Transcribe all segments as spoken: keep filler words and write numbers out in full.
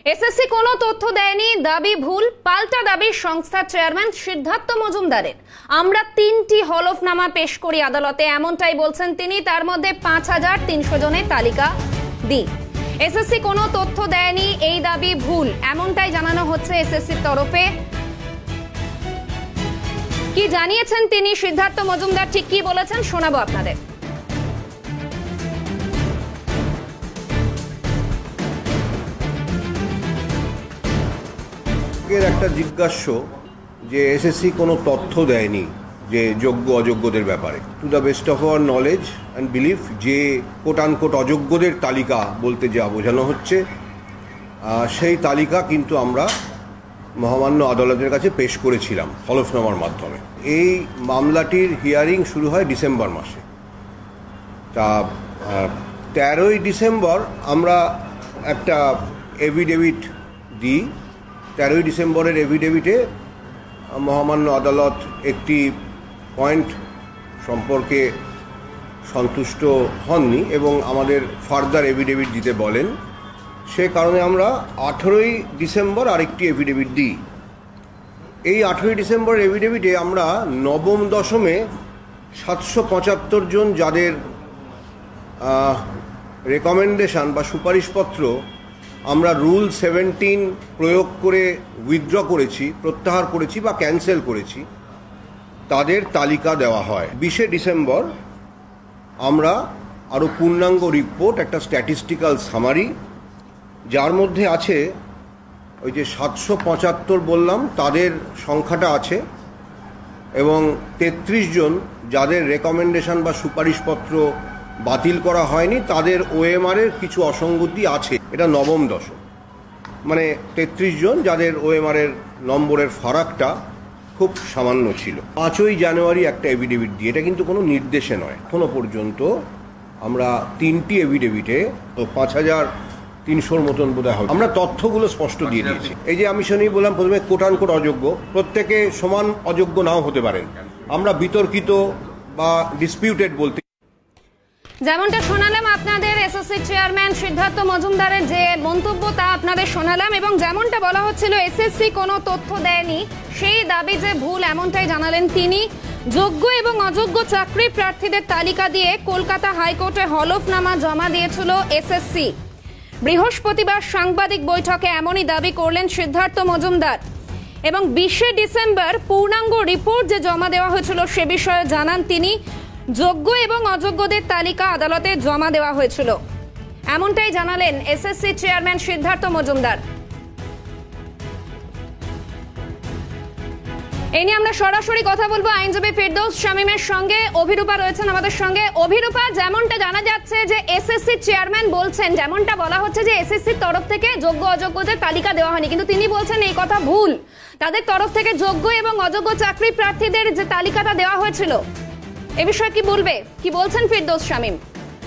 SSC কোনো তথ্য দেয়নি, দাবি ভুল, পাল্টা দাবি সংস্থার চেয়ারম্যান সিদ্ধার্থ মজুমদারের। আমরা তিনটি হলফনামা পেশ করি আদালতে, এমনটাই বলছেন তিনি। তার মধ্যে পাঁচ হাজার তিনশো জনের তালিকা দিই। এসএসসি কোনো তথ্য দেয়নি, এই দাবি ভুল, এমনটাই জানানো হচ্ছে এসএসসির তরফে। কি জানিয়েছেন তিনি সিদ্ধার্থ মজুমদার, ঠিক কি বলেছেন শোনাবো আপনাদের। একটা জিজ্ঞাস্য যে এসএসসি কোনো তথ্য দেয়নি যে যোগ্য অযোগ্যদের ব্যাপারে। To the best of our knowledge and belief যে কোট আনকোট অযোগ্যদের তালিকা বলতে যা বোঝানো হচ্ছে সেই তালিকা কিন্তু আমরা মহামান্য আদালতের কাছে পেশ করেছিলাম হলফনামার মাধ্যমে। এই মামলাটির হিয়ারিং শুরু হয় ডিসেম্বর মাসে। তা তেরোই ডিসেম্বর আমরা একটা এফিডেভিট দিই। তেরোই ডিসেম্বরের এফিডেভিটে মহামান্য আদালত একটি পয়েন্ট সম্পর্কে সন্তুষ্ট হননি এবং আমাদের ফার্দার এফিডেভিট দিতে বলেন। সে কারণে আমরা আঠেরোই ডিসেম্বর আরেকটি এফিডেভিট দিই। এই আঠেরোই ডিসেম্বর এফিডেভিটে আমরা নবম দশমে সাতশো পঁচাত্তর জন যাদের রেকমেন্ডেশন বা সুপারিশপত্র আমরা রুল সেভেন্টিন প্রয়োগ করে উইথড্র করেছি, প্রত্যাহার করেছি বা ক্যান্সেল করেছি, তাদের তালিকা দেওয়া হয়। বিশে ডিসেম্বর আমরা আরও পূর্ণাঙ্গ রিপোর্ট, একটা স্ট্যাটিস্টিক্যাল সামারি, যার মধ্যে আছে ওই যে সাতশো পঁচাত্তর বললাম তাদের সংখ্যাটা আছে এবং তেত্রিশ জন যাদের রেকমেন্ডেশন বা সুপারিশপত্র বাতিল করা হয়নি, তাদের ওএমআরের কিছু অসঙ্গতি আছে। এটা নবম দশম, মানে তেত্রিশ জন যাদের ওএমআরের নম্বরের ফারাকটা খুব সামান্য ছিল। পাঁচই জানুয়ারি একটা এফিডেভিট দিয়ে, এটা কিন্তু কোনো নির্দেশে নয়, এখনো পর্যন্ত আমরা তিনটি এফিডেভিটে তো পাঁচ হাজার তিনশোর মতন বোধ হয় আমরা তথ্যগুলো স্পষ্ট দিয়ে দিয়েছি। এই যে আমি শুনেই বললাম প্রথমে কোটান কোট অযোগ্য, প্রত্যেকে সমান অযোগ্য নাও হতে পারেন। আমরা বিতর্কিত বা ডিসপিউটেড বলতে যেমনটা শোনালাম আপনাদের এসএসসি চেয়ারম্যান সিদ্ধার্থ মজুমদারের যে মন্তব্য তা আপনাদের শোনালাম, এবং যেমনটা বলা হচ্ছিল এসএসসি কোনো তথ্য দেয়নি, সেই দাবি যে ভুল এমনটাই জানালেন তিনি। যোগ্য এবং অযোগ্য চাকরি প্রার্থীদের তালিকা দিয়ে কলকাতা হাইকোর্টে হলফনামা জমা দিয়েছিল এসএসসি। বৃহস্পতিবার সাংবাদিক বৈঠকে এমনই দাবি করলেন সিদ্ধার্থ মজুমদার এবং বিশে ডিসেম্বর পূর্ণাঙ্গ রিপোর্ট যে জমা দেওয়া হয়েছিল সে বিষয়ে জানান তিনি। যোগ্য এবং অযোগ্যদের তালিকা আদালতে জমা দেওয়া হয়েছিল, এমনটাই জানালেন এসএসসি চেয়ারম্যান সিদ্ধার্থ মজুমদার। এই নিয়ে আমরা সরাসরি কথা বলবো আইনজীবী ফেরদৌস শামীমের সঙ্গে। অভিরূপা রয়েছেন আমাদের সঙ্গে। অভিরূপা, যেমনটা জানা যাচ্ছে যে এসএসসি চেয়ারম্যান বলছেন, যেমনটা বলা হচ্ছে যে এসএসসির তরফ থেকে যোগ্য অযোগ্যদের তালিকা দেওয়া হয়নি, কিন্তু তিনি বলছেন এই কথা ভুল, তাদের তরফ থেকে যোগ্য এবং অযোগ্য চাকরি প্রার্থীদের যে তালিকাটা দেওয়া হয়েছিল, এ বিষয়ে কি বলবে, কি বলছেন ফেরদৌস শামীম?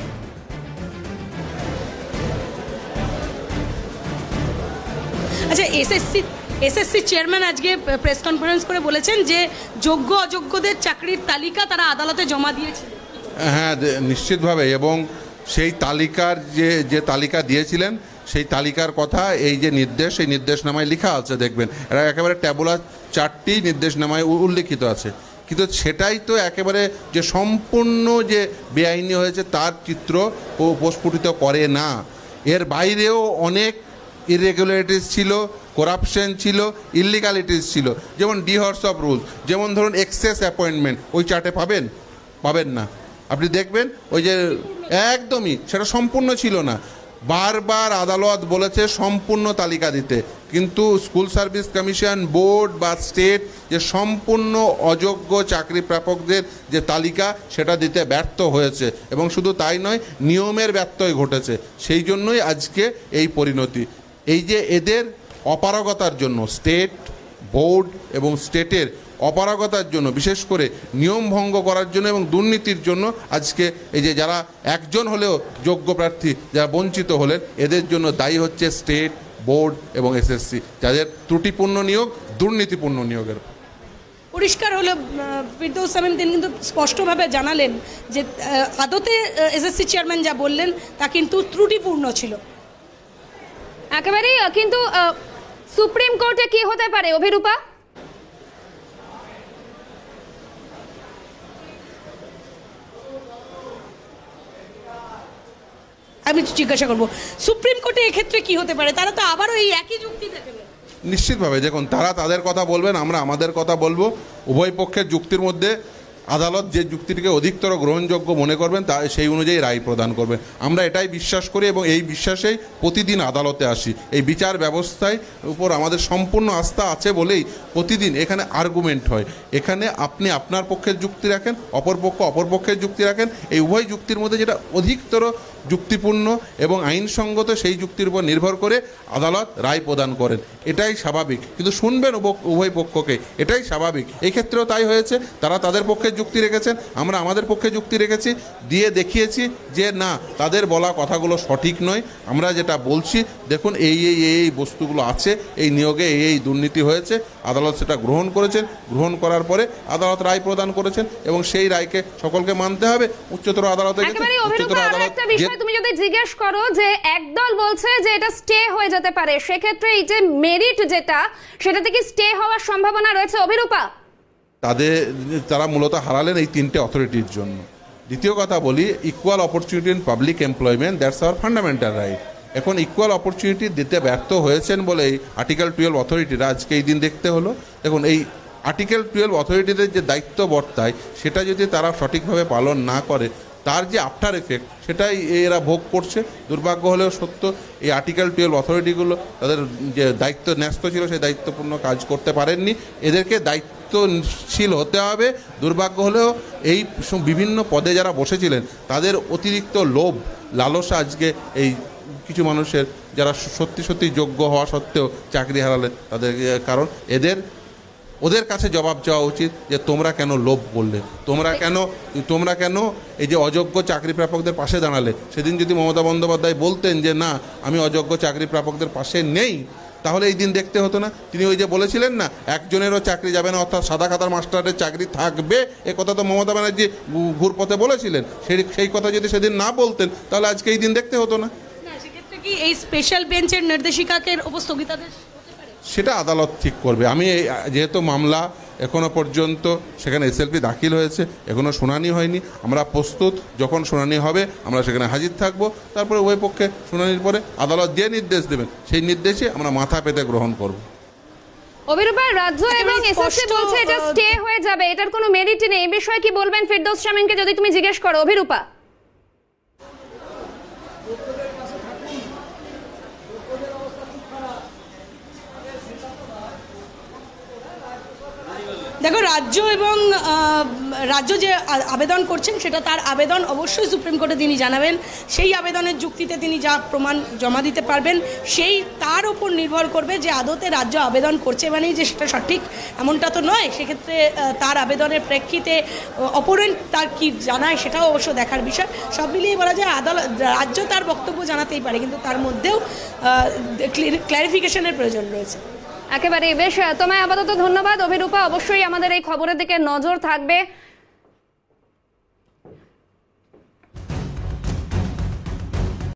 আচ্ছা, এসএসসি এসএসসি চেয়ারম্যান আজকে প্রেস কনফারেন্স করে বলেছেন যে যোগ্য অযোগ্যদের চাকরির তালিকা তারা আদালতে জমা দিয়েছে। হ্যাঁ, নিশ্চিতভাবে, এবং সেই তালিকার যে যে তালিকা দিয়েছিলেন সেই তালিকার কথা এই যে নির্দেশ, এই নির্দেশনামায় লেখা আছে, দেখবেন এরা একেবারে ট্যাবুলার চারটি নির্দেশনামায় উল্লেখিত আছে, কিন্তু সেটাই তো একেবারে যে সম্পূর্ণ যে বেআইনি হয়েছে তার চিত্র ও প্রস্ফুটিত করে না। এর বাইরেও অনেক ইরেগুলারিটিস ছিল, করাপশন ছিল, ইলিগালিটিস ছিল, যেমন ডিহর্স অফ রুলস, যেমন ধরুন এক্সেস অ্যাপয়েন্টমেন্ট, ওই চার্টে পাবেন পাবেন না, আপনি দেখবেন ওই যে একদমই সেটা সম্পূর্ণ ছিল না। বারবার আদালত বলেছে সম্পূর্ণ তালিকা দিতে, কিন্তু স্কুল সার্ভিস কমিশন, বোর্ড বা স্টেট যে সম্পূর্ণ অযোগ্য চাকরি প্রাপকদের যে তালিকা সেটা দিতে ব্যর্থ হয়েছে, এবং শুধু তাই নয়, নিয়মের ব্যত্যয় ঘটেছে। সেই জন্যই আজকে এই পরিণতি। এই যে এদের অপারগতার জন্য, স্টেট, বোর্ড এবং স্টেটের অপারগতার জন্য, বিশেষ করে নিয়ম ভঙ্গ করার জন্য এবং দুর্নীতির জন্য আজকে এই যে যারা একজন হলেও যোগ্য প্রার্থী যারা বঞ্চিত হলেন, এদের জন্য দায়ী হচ্ছে স্টেট, বোর্ড এবং এসএসসি, যাদের ত্রুটিপূর্ণ নিয়োগ, দুর্নীতিপূর্ণ নিয়োগের। পরিষ্কার হলো ফেরদৌস শামীম, তিনি কিন্তু স্পষ্টভাবে জানালেন যে আদতে এসএসসি চেয়ারম্যান যা বললেন তা কিন্তু ত্রুটিপূর্ণ ছিল। একেবারেই আহ, কিন্তু আহ, সুপ্রিম কোর্টে কি হতে পারে অভিরূপা? আমি জিজ্ঞাসা করবো সুপ্রিম কোর্টে এক্ষেত্রে কি হতে পারে? তারা তো আবারও এই একই যুক্তি দেখাবে। নিশ্চিতভাবে দেখুন, তারা তাদের কথা বলবেন, আমরা আমাদের কথা বলবো। উভয় পক্ষের যুক্তির মধ্যে আদালত যে যুক্তিটিকে অধিকতর গ্রহণযোগ্য মনে করবেন তা সেই অনুযায়ী রায় প্রদান করবেন। আমরা এটাই বিশ্বাস করি এবং এই বিশ্বাসেই প্রতিদিন আদালতে আসি। এই বিচার ব্যবস্থায় উপর আমাদের সম্পূর্ণ আস্থা আছে বলেই প্রতিদিন এখানে আর্গুমেন্ট হয়। এখানে আপনি আপনার পক্ষের যুক্তি রাখেন, অপরপক্ষ অপরপক্ষের যুক্তি রাখেন। এই উভয় যুক্তির মধ্যে যেটা অধিকতর যুক্তিপূর্ণ এবং আইনসঙ্গত সেই যুক্তির উপর নির্ভর করে আদালত রায় প্রদান করেন। এটাই স্বাভাবিক, কিন্তু শুনবেন উভয় পক্ষকে, এটাই স্বাভাবিক। এই ক্ষেত্রেও তাই হয়েছে। তারা তাদের পক্ষে যুক্তি রেখেছেন, আমরা আমাদের পক্ষে যুক্তি রেখেছি, দিয়ে দেখিয়েছি যে না, তাদের বলা কথাগুলো সঠিক নয়। আমরা যেটা বলছি, দেখুন এই এই এই বস্তুগুলো আছে, এই নিয়োগে এই এই দুর্নীতি হয়েছে, আদালত সেটা গ্রহণ করেছেন। গ্রহণ করার পরে আদালত রায় প্রদান করেছেন এবং সেই রায়কে সকলকে মানতে হবে। উচ্চতর আদালতে গেছে, উচ্চতর আদালত তুমি যদি জিজ্ঞেস করো যে একদল বলছে যে এটা স্টে হয়ে যেতে পারে, সেক্ষেত্রে এই যে মেরিট যেটা, সেটা থেকে স্টে হওয়ার সম্ভাবনা রয়েছে অভিরূপা? তাদের তারা মূলত হারালেন এই তিনটে অথরিটির জন্য। দ্বিতীয় কথা বলি, equal opportunity in public employment, that's our fundamental right. এখন ইকুয়াল অপরচুনিটি দিতে ব্যর্থ হয়েছেন বলেই আর্টিকেল টুয়েলভ অথরিটিরা আজকে এই দিন দেখতে হলো। দেখুন, এই আর্টিকেল টুয়েলভ অথরিটিদের যে দায়িত্ব বর্তায় সেটা যদি তারা সঠিকভাবে পালন না করে, তার যে আফটার এফেক্ট সেটাই এরা ভোগ করছে। দুর্ভাগ্য হলেও সত্য, এই আর্টিকেল টুয়েলভ অথরিটিগুলো তাদের যে দায়িত্ব ন্যস্ত ছিল সেই দায়িত্বপূর্ণ কাজ করতে পারেননি। এদেরকে দায়িত্বশীল হতে হবে। দুর্ভাগ্য হলেও এই বিভিন্ন পদে যারা বসেছিলেন তাদের অতিরিক্ত লোভ লালসা আজকে এই কিছু মানুষের, যারা সত্যি সত্যি যোগ্য হওয়া সত্ত্বেও চাকরি হারালেন তাদের কারণ। এদের ওদের কাছে জবাব চাওয়া উচিত যে তোমরা কেন লোভ করলে, তোমরা কেন তোমরা কেন এই যে অযোগ্য চাকরি প্রাপকদের পাশে দাঁড়ালে। সেদিন যদি মমতা বন্দ্যোপাধ্যায় বলতেন যে না, আমি অযোগ্য চাকরি প্রাপকদের পাশে নেই, তাহলে এই দিন দেখতে হতো না। তিনি ওই যে বলেছিলেন না, একজনেরও চাকরি যাবে না, অর্থাৎ সাদা খাতার মাস্টারের চাকরি থাকবে, এ কথা তো মমতা ব্যানার্জি ঘুরপথে বলেছিলেন। সেই সেই কথা যদি সেদিন না বলতেন তাহলে আজকে এই দিন দেখতে হতো না। সেক্ষেত্রে কি এই স্পেশাল বেঞ্চের নির্দেশিকাকে উপর স্থগিতাদেশ সেটা আদালত ঠিক করবে। আমি যেহেতু মামলা এখনো পর্যন্ত সেখানে এসএলপি দাখিল হয়েছে, এখনো শুনানি হয়নি, আমরা প্রস্তুত। যখন শুনানি হবে আমরা সেখানে হাজির থাকব। তারপরে উভয় পক্ষে শুনানির পরে আদালত যে নির্দেশ দেবেন সেই নির্দেশে আমরা মাথা পেতে গ্রহণ করব। অভিরূপা, রাজ্য এবং এসএসসি বলছে এটা স্টে হয়ে যাবে, এটার কোনো মেরিট নেই। এই বিষয়ে কি বলবেন ফিরদৌস শামীমকে যদি তুমি জিজ্ঞেস করো অভিরূপা? দেখো, রাজ্য এবং রাজ্য যে আবেদন করছেন সেটা তার আবেদন অবশ্যই সুপ্রিম কোর্টে তিনি জানাবেন। সেই আবেদনের যুক্তিতে তিনি যা প্রমাণ জমা দিতে পারবেন সেই তার ওপর নির্ভর করবে যে আদতে রাজ্য আবেদন করছে মানেই যে সেটা সঠিক এমনটা তো নয়। সেক্ষেত্রে তার আবেদনের প্রেক্ষিতে অপোনেন্ট তার কি জানায় সেটাও অবশ্য দেখার বিষয়। সব মিলিয়ে বলা যায় আদালত রাজ্য তার বক্তব্য জানাতেই পারে, কিন্তু তার মধ্যেও ক্ল্যারিফিকেশনের প্রয়োজন রয়েছে। একেবারে বেশ, তোমায় আপাতত ধন্যবাদ অভিরূপা। অবশ্যই আমাদের এই খবরের দিকে নজর থাকবে।